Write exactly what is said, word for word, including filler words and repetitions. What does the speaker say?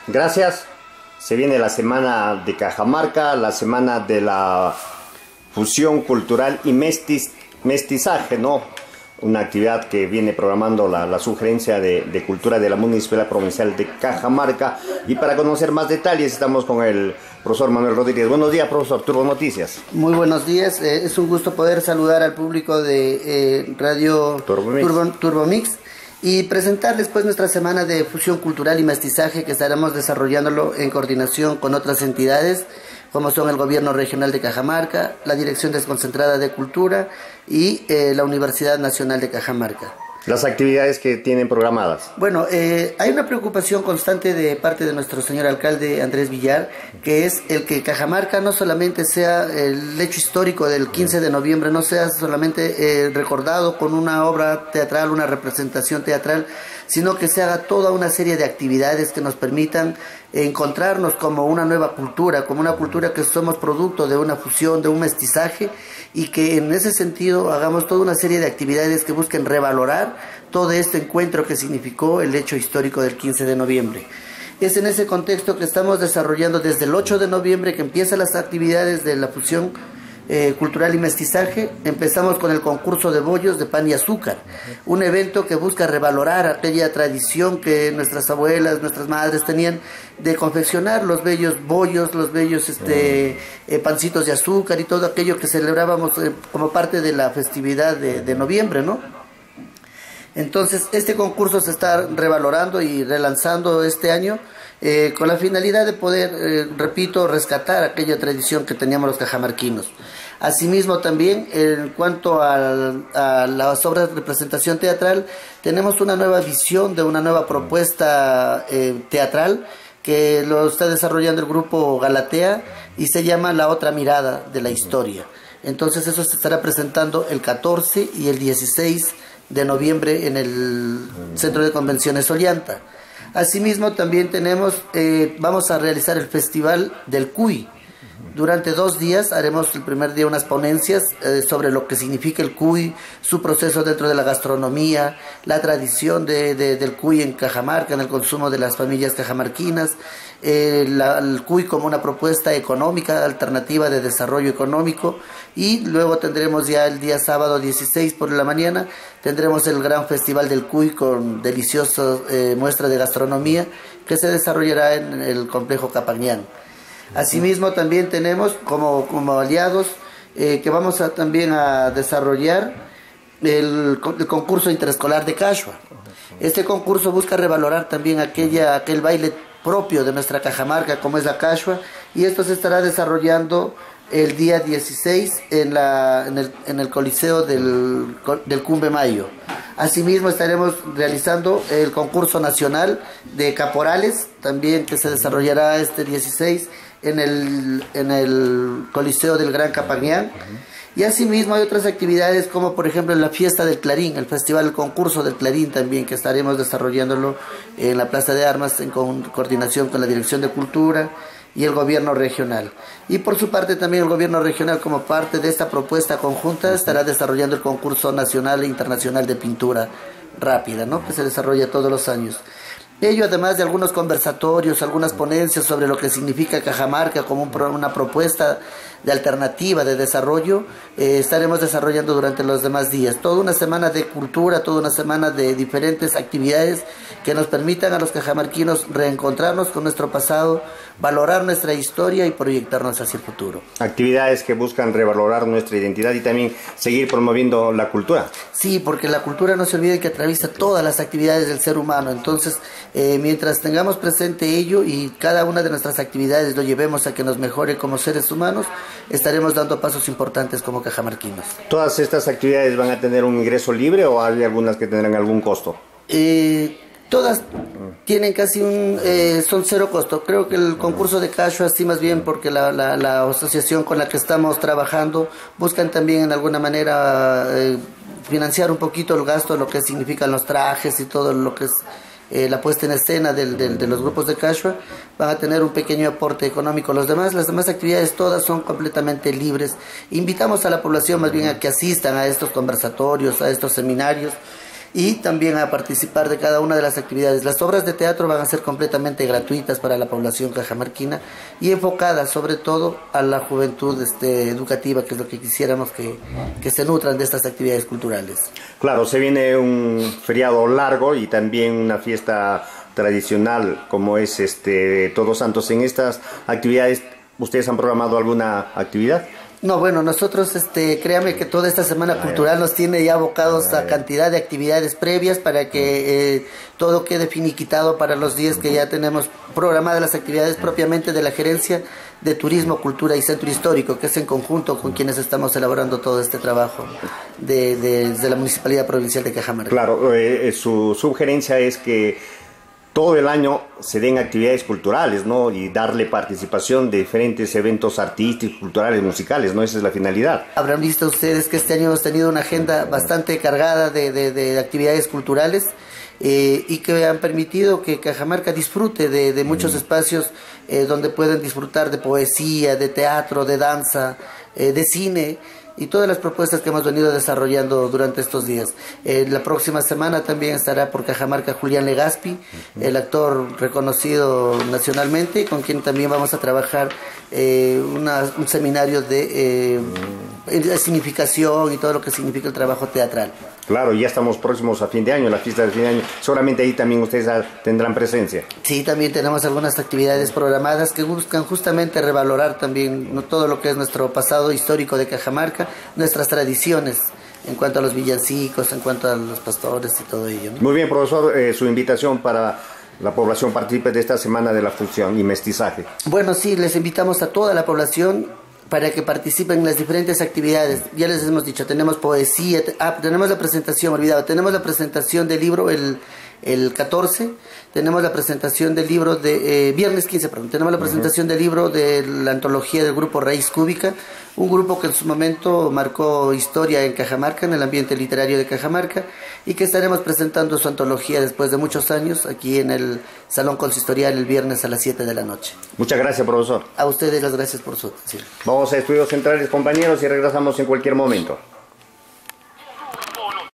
Gracias. Se viene la semana de Cajamarca, la semana de la fusión cultural y mestiz, mestizaje, ¿no? Una actividad que viene programando la, la sugerencia de, de cultura de la Municipalidad Provincial de Cajamarca. Y para conocer más detalles estamos con el profesor Manuel Rodríguez. Buenos días, profesor. Turbo Noticias. Muy buenos días. Eh, es un gusto poder saludar al público de eh, Radio Turbomix. Turbo, Turbomix y presentarles pues nuestra semana de fusión cultural y mestizaje que estaremos desarrollándolo en coordinación con otras entidades como son el Gobierno Regional de Cajamarca, la Dirección Desconcentrada de Cultura y eh, la Universidad Nacional de Cajamarca. Las actividades que tienen programadas. Bueno, eh, hay una preocupación constante de parte de nuestro señor alcalde Andrés Villar, que es el que Cajamarca no solamente sea el hecho histórico del quince de noviembre, no sea solamente eh, recordado con una obra teatral, una representación teatral, sino que se haga toda una serie de actividades que nos permitan encontrarnos como una nueva cultura, como una cultura que somos producto de una fusión, de un mestizaje, y que en ese sentido hagamos toda una serie de actividades que busquen revalorar todo este encuentro que significó el hecho histórico del quince de noviembre. Es en ese contexto que estamos desarrollando desde el ocho de noviembre que empiezan las actividades de la fusión Eh, cultural y mestizaje. Empezamos con el concurso de bollos de pan y azúcar, un evento que busca revalorar aquella tradición que nuestras abuelas, nuestras madres tenían de confeccionar los bellos bollos, los bellos este, eh, pancitos de azúcar y todo aquello que celebrábamos eh, como parte de la festividad de, de noviembre, ¿no? Entonces este concurso se está revalorando y relanzando este año eh, con la finalidad de poder, eh, repito, rescatar aquella tradición que teníamos los cajamarquinos. Asimismo también en cuanto a, a las obras de representación teatral, tenemos una nueva visión de una nueva propuesta eh, teatral que lo está desarrollando el grupo Galatea y se llama La Otra Mirada de la Historia. Entonces eso se estará presentando el catorce y el dieciséis de noviembre en el Centro de Convenciones Ollanta. Asimismo también tenemos, eh, vamos a realizar el Festival del Cuy. Durante dos días haremos el primer día unas ponencias eh, sobre lo que significa el cuy, su proceso dentro de la gastronomía, la tradición de, de, del cuy en Cajamarca, en el consumo de las familias cajamarquinas, eh, la, el cuy como una propuesta económica, alternativa de desarrollo económico, y luego tendremos ya el día sábado dieciséis por la mañana, tendremos el gran festival del cuy con deliciosa eh, muestra de gastronomía que se desarrollará en el complejo Capañán. Asimismo también tenemos como, como aliados eh, que vamos a, también a desarrollar el, el concurso interescolar de Cachua. Este concurso busca revalorar también aquella, aquel baile propio de nuestra Cajamarca como es la Cachua, y esto se estará desarrollando el día dieciséis en, la, en, el, en el Coliseo del, del Cumbe Mayo. Asimismo estaremos realizando el concurso nacional de caporales, también que se desarrollará este dieciséis en el, en el Coliseo del Gran Capañán. Y asimismo hay otras actividades como por ejemplo la fiesta del Clarín, el festival, el concurso del Clarín también, que estaremos desarrollándolo en la Plaza de Armas en co coordinación con la Dirección de Cultura y el Gobierno Regional. Y por su parte también el Gobierno Regional, como parte de esta propuesta conjunta, estará desarrollando el concurso nacional e internacional de pintura rápida, ¿no?, que se desarrolla todos los años. Ello además de algunos conversatorios, algunas ponencias sobre lo que significa Cajamarca como un pro, una propuesta de alternativa de desarrollo, eh, estaremos desarrollando durante los demás días. Toda una semana de cultura, toda una semana de diferentes actividades que nos permitan a los cajamarquinos reencontrarnos con nuestro pasado, valorar nuestra historia y proyectarnos hacia el futuro. Actividades que buscan revalorar nuestra identidad y también seguir promoviendo la cultura. Sí, porque la cultura no se olvide que atraviesa todas las actividades del ser humano. Entonces, eh, mientras tengamos presente ello y cada una de nuestras actividades lo llevemos a que nos mejore como seres humanos, estaremos dando pasos importantes como cajamarquinos. ¿Todas estas actividades van a tener un ingreso libre o hay algunas que tendrán algún costo? Eh, todas tienen casi un, eh, son cero costo. Creo que el concurso de Cachua, así más bien porque la, la, la asociación con la que estamos trabajando buscan también en alguna manera eh, financiar un poquito el gasto, lo que significan los trajes y todo lo que es Eh, la puesta en escena del, del, de los grupos de Cachua, van a tener un pequeño aporte económico. Los demás, las demás actividades todas son completamente libres. Invitamos a la población más bien a que asistan a estos conversatorios, a estos seminarios, y también a participar de cada una de las actividades. Las obras de teatro van a ser completamente gratuitas para la población cajamarquina y enfocadas sobre todo a la juventud este, educativa, que es lo que quisiéramos que, que se nutran de estas actividades culturales. Claro, se viene un feriado largo y también una fiesta tradicional como es este Todos Santos. En estas actividades, ¿ustedes han programado alguna actividad? No, bueno, nosotros, este, créame que toda esta semana cultural nos tiene ya abocados a cantidad de actividades previas para que eh, todo quede finiquitado para los días que ya tenemos programadas las actividades propiamente de la Gerencia de Turismo, Cultura y Centro Histórico, que es en conjunto con quienes estamos elaborando todo este trabajo de, de, de la Municipalidad Provincial de Cajamarca. Claro, eh, su sugerencia es que todo el año se den actividades culturales, ¿no? Y darle participación de diferentes eventos artísticos, culturales, musicales, ¿no? Esa es la finalidad. Habrán visto ustedes que este año hemos tenido una agenda bastante cargada de, de, de actividades culturales eh, y que han permitido que Cajamarca disfrute de, de muchos espacios eh, donde pueden disfrutar de poesía, de teatro, de danza, eh, de cine, y todas las propuestas que hemos venido desarrollando durante estos días. Eh, la próxima semana también estará por Cajamarca Julián Legaspi, el actor reconocido nacionalmente, con quien también vamos a trabajar eh, una, un seminario de eh, significación y todo lo que significa el trabajo teatral. Claro, ya estamos próximos a fin de año, la fiesta de fin de año. Seguramente ahí también ustedes tendrán presencia. Sí, también tenemos algunas actividades programadas que buscan justamente revalorar también ¿no? todo lo que es nuestro pasado histórico de Cajamarca, nuestras tradiciones en cuanto a los villancicos, en cuanto a los pastores y todo ello, ¿no? Muy bien, profesor, eh, su invitación para la población participe de esta semana de la fusión y mestizaje. Bueno, sí, les invitamos a toda la población para que participen en las diferentes actividades. Ya les hemos dicho, tenemos poesía, ah, tenemos la presentación, olvidado, tenemos la presentación del libro el, el catorce, tenemos la presentación del libro de, eh, viernes quince, perdón, tenemos la presentación uh-huh. del libro de la antología del grupo Raíz Cúbica, un grupo que en su momento marcó historia en Cajamarca, en el ambiente literario de Cajamarca, y que estaremos presentando su antología después de muchos años aquí en el Salón Consistorial el viernes a las siete de la noche. Muchas gracias, profesor. A ustedes las gracias por su atención. Vamos a Estudios Centrales, compañeros, y regresamos en cualquier momento.